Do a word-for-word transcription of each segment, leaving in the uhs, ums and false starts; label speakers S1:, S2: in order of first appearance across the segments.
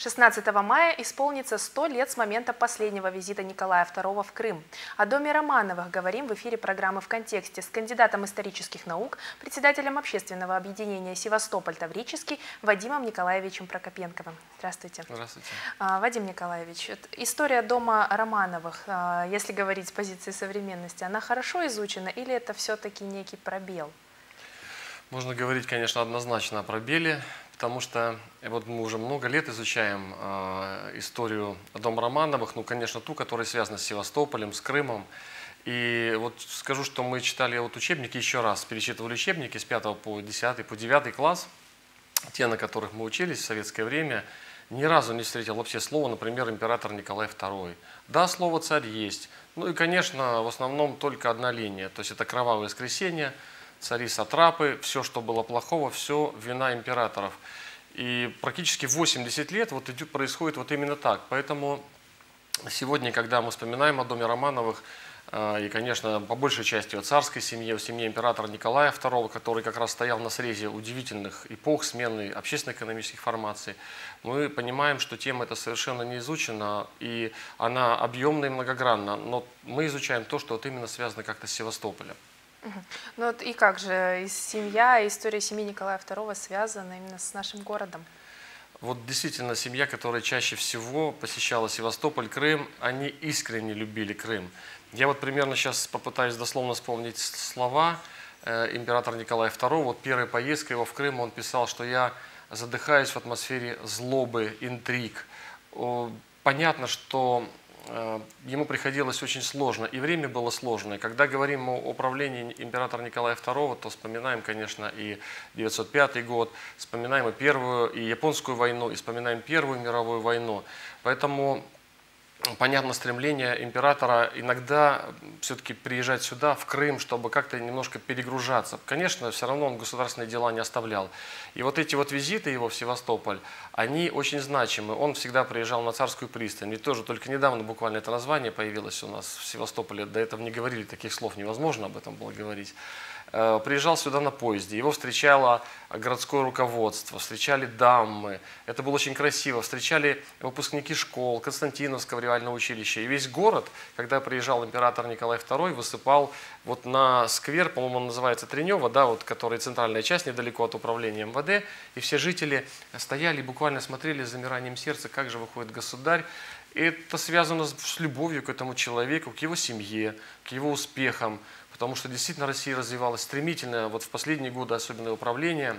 S1: шестнадцатого мая исполнится сто лет с момента последнего визита Николая второго в Крым. О доме Романовых говорим в эфире программы «В контексте» с кандидатом исторических наук, председателем общественного объединения «Севастополь Таврический» Вадимом Николаевичем Прокопенковым. Здравствуйте.
S2: Здравствуйте.
S1: Вадим Николаевич, история дома Романовых, если говорить с позиции современности, она хорошо изучена или это все-таки некий пробел?
S2: Можно говорить, конечно, однозначно о пробеле, потому что вот мы уже много лет изучаем э, историю дома Романовых, ну, конечно, ту, которая связана с Севастополем, с Крымом. И вот скажу, что мы читали вот учебники еще раз, перечитывали учебники с пятого по десятый, по девятый класс, те, на которых мы учились в советское время. Ни разу не встретил вообще слова, например, император Николай второй. Да, слово «царь» есть. Ну и, конечно, в основном только одна линия. То есть это кровавое воскресенье, цари-сатрапы, все, что было плохого, все вина императоров. И практически восемьдесят лет вот идет, происходит вот именно так. Поэтому сегодня, когда мы вспоминаем о доме Романовых, и, конечно, по большей части о царской семье, о семье императора Николая второго, который как раз стоял на срезе удивительных эпох смены общественно-экономических формаций, мы понимаем, что тема эта совершенно не изучена, и она объемна и многогранна, но мы изучаем то, что вот именно связано как-то с Севастополем.
S1: Ну вот и как же семья, история семьи Николая второго связана именно с нашим городом?
S2: Вот действительно, семья, которая чаще всего посещала Севастополь, Крым, они искренне любили Крым. Я вот примерно сейчас попытаюсь дословно вспомнить слова э, императора Николая второго. Вот первая поездка его в Крым, он писал, что я задыхаюсь в атмосфере злобы, интриг. О, понятно, что э, ему приходилось очень сложно, и время было сложное. Когда говорим о правлении императора Николая второго, то вспоминаем, конечно, и девятьсот пятый год, вспоминаем и Первую, и Японскую войну, и вспоминаем Первую мировую войну. Поэтому понятно стремление императора иногда все-таки приезжать сюда, в Крым, чтобы как-то немножко перегружаться. Конечно, все равно он государственные дела не оставлял. И вот эти вот визиты его в Севастополь, они очень значимы. Он всегда приезжал на Царскую пристань. Ведь тоже только недавно буквально это название появилось у нас в Севастополе. До этого не говорили, таких слов невозможно об этом было говорить. Приезжал сюда на поезде, его встречало городское руководство, встречали дамы, это было очень красиво, встречали выпускники школ, Константиновского револьного училища. И весь город, когда приезжал император Николай второй, высыпал вот на сквер, по-моему, он называется Тренево, да, вот, который центральная часть, недалеко от управления эм вэ дэ, и все жители стояли и буквально смотрели с замиранием сердца, как же выходит государь. И это связано с любовью к этому человеку, к его семье, к его успехам. Потому что действительно Россия развивалась стремительно, вот в последние годы особенно управления.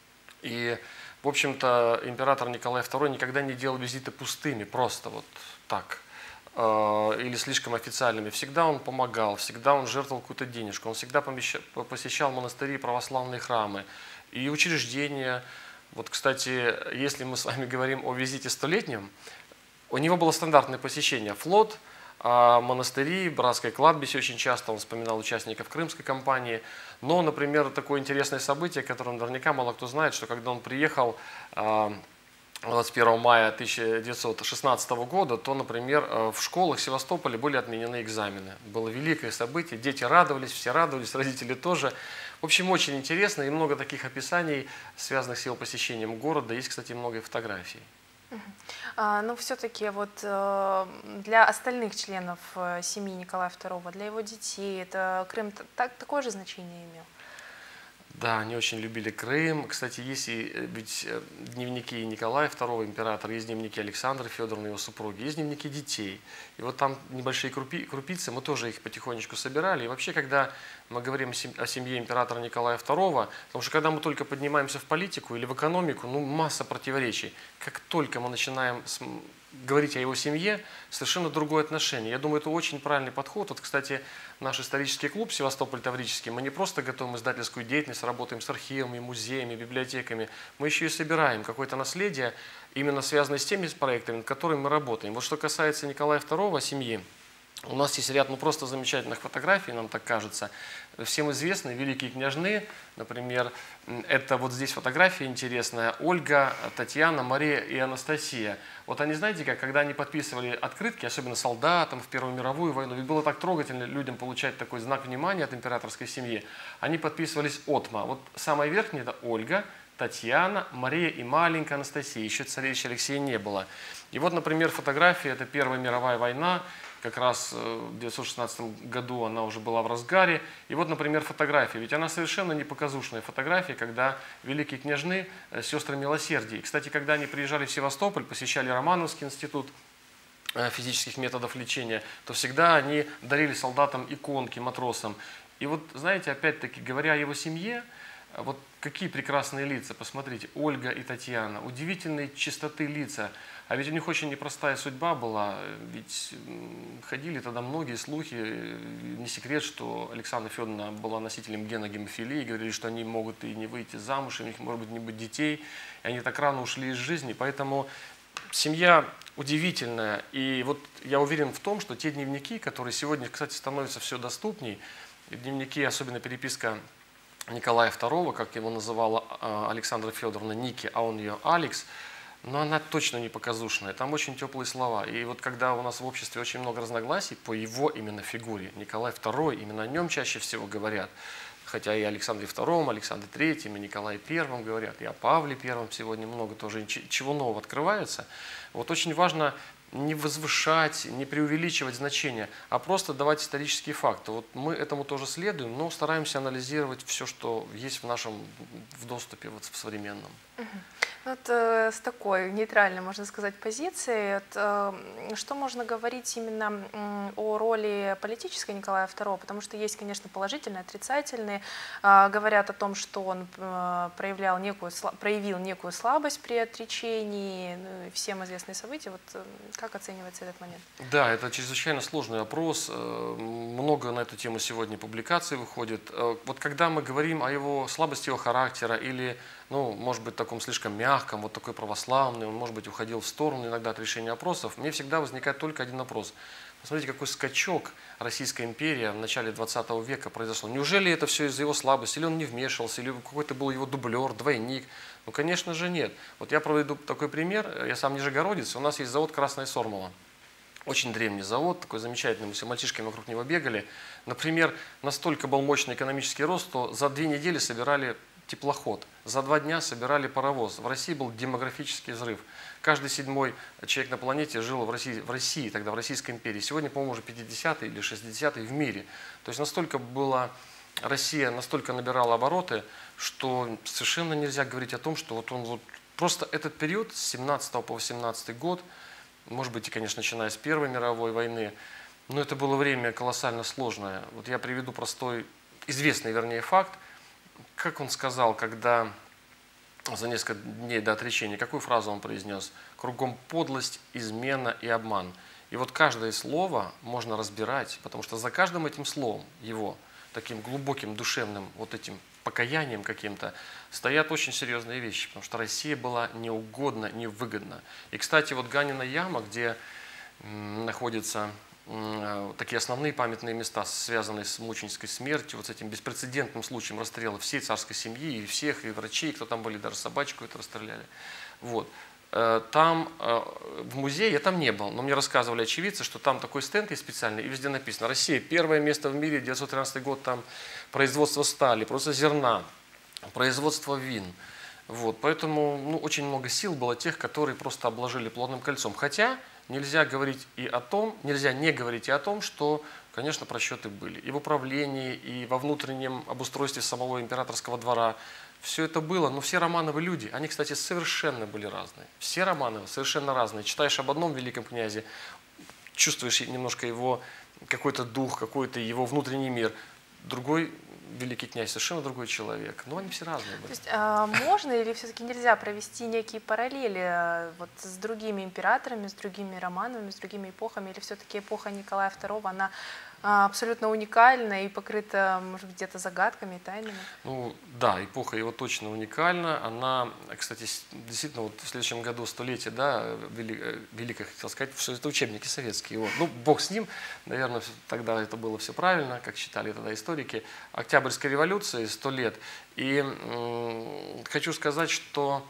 S2: И, в общем-то, император Николай второй никогда не делал визиты пустыми, просто вот так, э, или слишком официальными. Всегда он помогал, всегда он жертвовал какую-то денежку, он всегда посещал монастыри, православные храмы и учреждения. Вот, кстати, если мы с вами говорим о визите столетнем, у него было стандартное посещение: флот, монастыри, братское кладбище, очень часто он вспоминал участников крымской кампании. Но, например, такое интересное событие, которое наверняка мало кто знает, что когда он приехал двадцать первого мая тысяча девятьсот шестнадцатого года, то, например, в школах Севастополя были отменены экзамены. Было великое событие, дети радовались, все радовались, родители тоже. В общем, очень интересно, и много таких описаний, связанных с его посещением города. Есть, кстати, много фотографий.
S1: А, но все-таки вот э, для остальных членов э, семьи Николая второго, для его детей, это Крым так, такое же значение имел?
S2: Да, они очень любили Крым. Кстати, есть и ведь дневники Николая второго императора, есть дневники Александры Федоровны, его супруги, есть дневники детей. И вот там небольшие крупи, крупицы, мы тоже их потихонечку собирали. И вообще, когда мы говорим о семье императора Николая второго, потому что когда мы только поднимаемся в политику или в экономику, ну, масса противоречий. Как только мы начинаем говорить о его семье, совершенно другое отношение. Я думаю, это очень правильный подход. Вот, кстати, наш исторический клуб «Севастополь Таврический», мы не просто готовим издательскую деятельность, работаем с архивами, музеями, библиотеками, мы еще и собираем какое-то наследие, именно связанное с теми проектами, над которыми мы работаем. Вот что касается Николая второго, семьи, у нас есть ряд ну, просто замечательных фотографий, нам так кажется. Всем известны великие княжны, например, это вот здесь фотография интересная: Ольга, Татьяна, Мария и Анастасия. Вот они, знаете, как, когда они подписывали открытки, особенно солдатам в Первую мировую войну, ведь было так трогательно людям получать такой знак внимания от императорской семьи, они подписывались «Отма». Вот самая верхняя – это Ольга, Татьяна, Мария и маленькая Анастасия. Еще царевича Алексея не было. И вот, например, фотография, это Первая мировая война, как раз в девятьсот шестнадцатом году она уже была в разгаре. И вот, например, фотография, ведь она совершенно не показушная фотография, когда великие княжны, сестры милосердия. И, кстати, когда они приезжали в Севастополь, посещали Романовский институт физических методов лечения, то всегда они дарили солдатам иконки, матросам. И вот, знаете, опять-таки, говоря о его семье, вот какие прекрасные лица, посмотрите, Ольга и Татьяна, удивительной чистоты лица. А ведь у них очень непростая судьба была, ведь ходили тогда многие слухи, не секрет, что Александра Федоровна была носителем гена гемофилии, говорили, что они могут и не выйти замуж, и у них может быть не быть детей, и они так рано ушли из жизни, поэтому семья удивительная, и вот я уверен в том, что те дневники, которые сегодня, кстати, становятся все доступней, дневники, особенно переписка Николая второго, как его называла Александра Федоровна Ники, а он ее Алекс, но она точно не показушная, там очень теплые слова. И вот когда у нас в обществе очень много разногласий по его именно фигуре, Николай второй, именно о нем чаще всего говорят, хотя и о Александре втором, Александре третьем, и Николае первом говорят, и о Павле первом сегодня много тоже, чего нового открывается. Вот очень важно не возвышать, не преувеличивать значения, а просто давать исторические факты. Вот мы этому тоже следуем, но стараемся анализировать все, что есть в нашем в доступе вот, в современном.
S1: Вот э, с такой нейтральной, можно сказать, позиции, вот, э, что можно говорить именно э, о роли политической Николая второго, потому что есть, конечно, положительные, отрицательные, э, говорят о том, что он э, проявлял некую, проявил некую слабость при отречении, ну, всем известные события. Вот, э, как оценивается этот момент?
S2: Да, это чрезвычайно сложный вопрос, много на эту тему сегодня публикаций выходит. Вот когда мы говорим о его слабости его характера или, ну, может быть, таком слишком мягком, вот такой православный, он, может быть, уходил в сторону иногда от решения вопросов, мне всегда возникает только один вопрос. Посмотрите, какой скачок Российской империи в начале двадцатого века произошло. Неужели это все из-за его слабости, или он не вмешивался, или какой-то был его дублер, двойник? Ну, конечно же, нет. Вот я проведу такой пример. Я сам нижегородец, у нас есть завод «Красная Сормова». Очень древний завод, такой замечательный, мы все мальчишками вокруг него бегали. Например, настолько был мощный экономический рост, что за две недели собирали теплоход, за два дня собирали паровоз. В России был демографический взрыв. Каждый седьмой человек на планете жил в России, в России тогда в Российской империи. Сегодня, по-моему, уже пятидесятый или шестидесятый в мире. То есть настолько была Россия, настолько набирала обороты, что совершенно нельзя говорить о том, что вот он вот просто этот период с семнадцатого по восемнадцатый год, может быть, и, конечно, начиная с Первой мировой войны, но это было время колоссально сложное. Вот я приведу простой, известный, вернее, факт. Как он сказал, когда за несколько дней до отречения, какую фразу он произнес? «Кругом подлость, измена и обман». И вот каждое слово можно разбирать, потому что за каждым этим словом его, таким глубоким душевным вот этим покаянием каким-то, стоят очень серьезные вещи, потому что Россия была неугодна, невыгодна. И, кстати, вот Ганина яма, где находятся такие основные памятные места, связанные с мученической смертью, вот с этим беспрецедентным случаем расстрела всей царской семьи, и всех, и врачей, кто там были, даже собачку это расстреляли. Вот. Там, в музее, я там не был, но мне рассказывали очевидцы, что там такой стенд есть специальный, и везде написано: Россия, первое место в мире, девятьсот тринадцатый год, там производство стали, просто зерна, производство вин. Вот. Поэтому ну, очень много сил было тех, которые просто обложили плотным кольцом. Хотя нельзя говорить и о том, нельзя не говорить и о том, что, конечно, просчеты были. И в управлении, и во внутреннем обустройстве самого императорского двора. Все это было, но все Романовы люди, они, кстати, совершенно были разные. Все Романовы совершенно разные. Читаешь об одном великом князе, чувствуешь немножко его какой-то дух, какой-то его внутренний мир. Другой великий князь, совершенно другой человек. Но они все разные были.
S1: То есть, а, можно или все-таки нельзя провести некие параллели вот, с другими императорами, с другими Романовыми, с другими эпохами? Или все-таки эпоха Николая второго, она а, абсолютно уникальна и покрыта, может быть, где-то загадками и тайнами? Ну,
S2: да, эпоха его точно уникальна. Она, кстати, действительно, вот в следующем году столетие, да, великое, хотел сказать, все это учебники советские. Вот. Ну, бог с ним, наверное, тогда это было все правильно, как считали тогда историки. Октябрьской революции, сто лет. И м, хочу сказать, что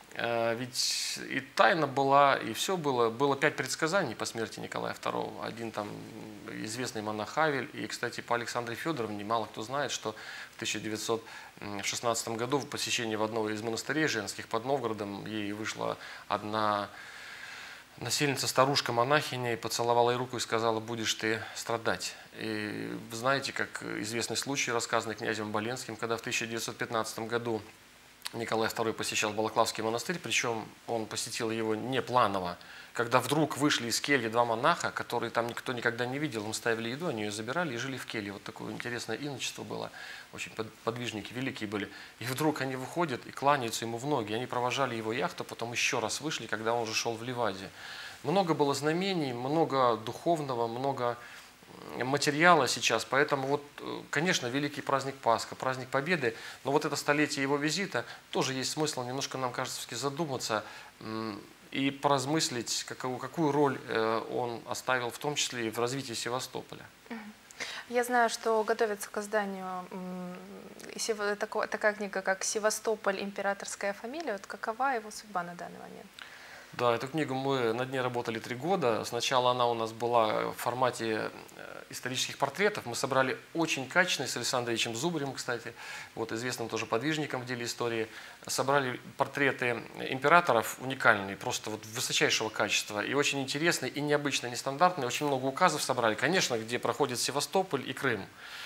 S2: Ведь и тайна была, и все было. Было пять предсказаний по смерти Николая второго. Один там известный монах Авель. И, кстати, по Александре Федоровне мало кто знает, что в тысяча девятьсот шестнадцатом году в посещении в одного из монастырей женских под Новгородом ей вышла одна насельница, старушка-монахиня, и поцеловала ей руку и сказала: «Будешь ты страдать». И вы знаете, как известный случай, рассказанный князем Боленским, когда в тысяча девятьсот пятнадцатом году Николай второй посещал Балаклавский монастырь, причем он посетил его не планово, когда вдруг вышли из кельи два монаха, которые там никто никогда не видел, им ставили еду, они ее забирали и жили в келье. Вот такое интересное иночество было, очень подвижники великие были. И вдруг они выходят и кланяются ему в ноги, они провожали его яхту, потом еще раз вышли, когда он уже шел в Ливаде. Много было знамений, много духовного, много материала сейчас, поэтому вот, конечно, великий праздник Пасха, праздник Победы, но вот это столетие его визита, тоже есть смысл немножко, нам кажется, задуматься и поразмыслить, какую, какую роль он оставил, в том числе и в развитии Севастополя.
S1: Я знаю, что готовится к изданию такая книга, как «Севастополь. Императорская фамилия». Вот какова его судьба на данный момент?
S2: Да, эту книгу мы над ней работали три года. Сначала она у нас была в формате исторических портретов. Мы собрали очень качественный, с Александром Ильичем Зубарем, кстати, вот, известным тоже подвижником в деле истории. Собрали портреты императоров уникальные, просто вот высочайшего качества. И очень интересные, и необычные, нестандартные. Очень много указов собрали, конечно, где проходит Севастополь и Крым.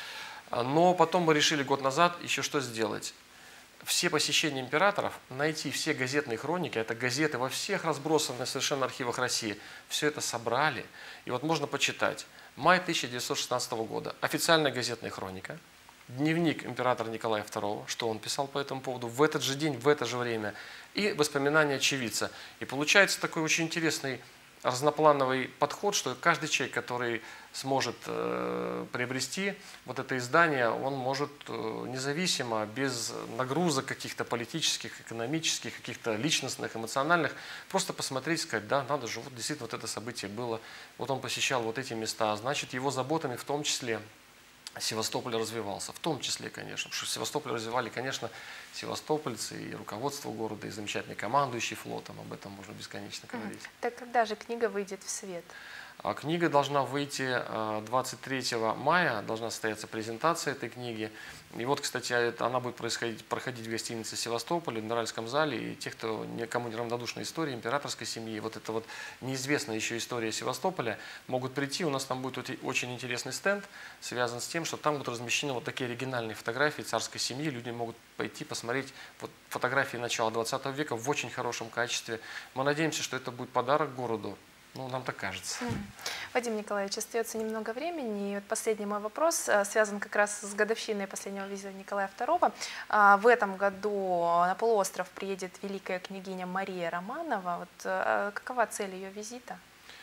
S2: Но потом мы решили год назад еще что сделать. Все посещения императоров, найти все газетные хроники, это газеты во всех разбросанных совершенно архивах России, все это собрали. И вот можно почитать. Май тысяча девятьсот шестнадцатого года. Официальная газетная хроника. Дневник императора Николая второго, что он писал по этому поводу в этот же день, в это же время. И воспоминания очевидца. И получается такой очень интересный разноплановый подход, что каждый человек, который сможет э, приобрести вот это издание, он может э, независимо, без нагрузок каких-то политических, экономических, каких-то личностных, эмоциональных, просто посмотреть, сказать: да, надо же, вот действительно вот это событие было, вот он посещал вот эти места, значит, его заботами в том числе Севастополь развивался, в том числе, конечно, потому что Севастополь развивали, конечно, севастопольцы и руководство города, и замечательный командующий флотом, об этом можно бесконечно говорить.
S1: Так когда же книга выйдет в свет?
S2: А книга должна выйти двадцать третьего мая, должна состояться презентация этой книги. И вот, кстати, она будет происходить, проходить в гостинице Севастополя, в Адмиральском зале. И те, кто никому не равнодушна история императорской семьи, вот эта вот неизвестная еще история Севастополя, могут прийти. У нас там будет очень интересный стенд, связан с тем, что там будут размещены вот такие оригинальные фотографии царской семьи. Люди могут пойти посмотреть вот фотографии начала двадцатого века в очень хорошем качестве. Мы надеемся, что это будет подарок городу. Ну, нам так кажется.
S1: Вадим Николаевич, остается немного времени. И вот последний мой вопрос связан как раз с годовщиной последнего визита Николая второго. В этом году на полуостров приедет великая княгиня Мария Романова. Вот какова цель ее визита?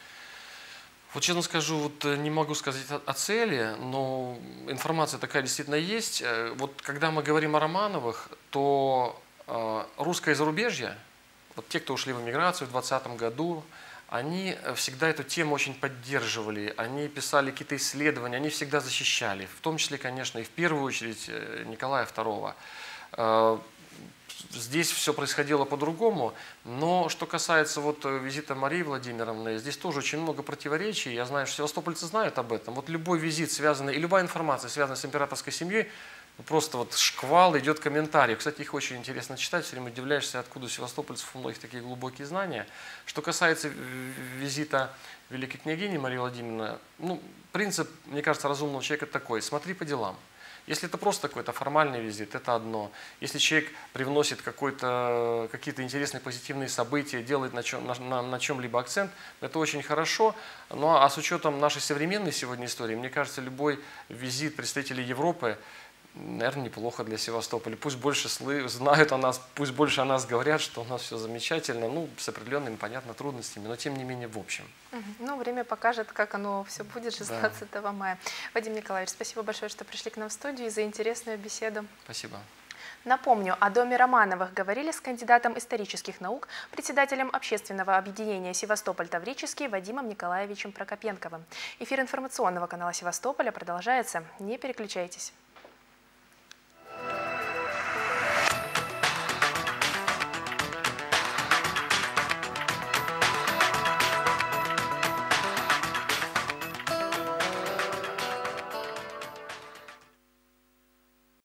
S2: Вот честно скажу, вот не могу сказать о, о цели, но информация такая действительно есть. Вот когда мы говорим о Романовых, то э, русское зарубежье, вот те, кто ушли в эмиграцию в двадцатом году, они всегда эту тему очень поддерживали, они писали какие-то исследования, они всегда защищали, в том числе, конечно, и в первую очередь Николая второго. Здесь все происходило по-другому, но что касается вот визита Марии Владимировны, здесь тоже очень много противоречий. Я знаю, что севастопольцы знают об этом. Вот любой визит, связанный, и любая информация, связанная с императорской семьей, просто вот шквал идет комментариев. Кстати, их очень интересно читать, все время удивляешься, откуда у севастопольцев у многих такие глубокие знания. Что касается визита великой княгини Марии Владимировны, ну, принцип, мне кажется, разумного человека такой: смотри по делам. Если это просто какой-то формальный визит, это одно. Если человек привносит какие-то интересные позитивные события, делает на, чем, на, на, на чем-либо акцент, это очень хорошо. Ну а с учетом нашей современной сегодня истории, мне кажется, любой визит представителей Европы, наверное, неплохо для Севастополя. Пусть больше знают о нас, пусть больше о нас говорят, что у нас все замечательно, ну, с определенными, понятно, трудностями, но тем не менее в общем.
S1: Ну, время покажет, как оно все будет шестнадцатого мая. Вадим Николаевич, спасибо большое, что пришли к нам в студию и за интересную беседу.
S2: Спасибо.
S1: Напомню, о доме Романовых говорили с кандидатом исторических наук, председателем общественного объединения «Севастополь Таврический» Вадимом Николаевичем Прокопенковым. Эфир информационного канала Севастополя продолжается. Не переключайтесь.